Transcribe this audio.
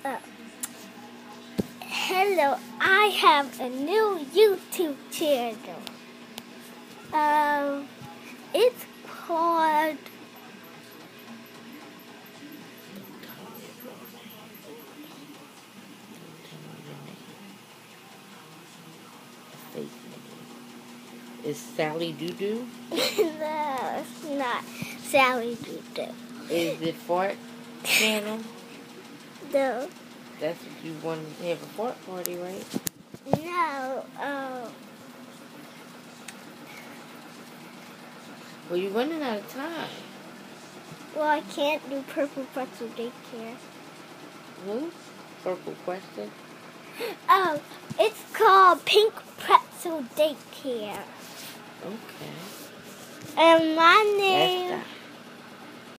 Uh, Hello, I have a new YouTube channel. It's called Is Sally Doo Doo? No, it's not Sally Doo Doo. Is it Fart Channel? No, That's what you wanted to have a fart party, right? no. Well, you're running out of time. Well, I can't do Purple Pretzel Daycare. Who? Purple question? Oh, it's called Pink Pretzel Daycare. Okay. And my That's name. that.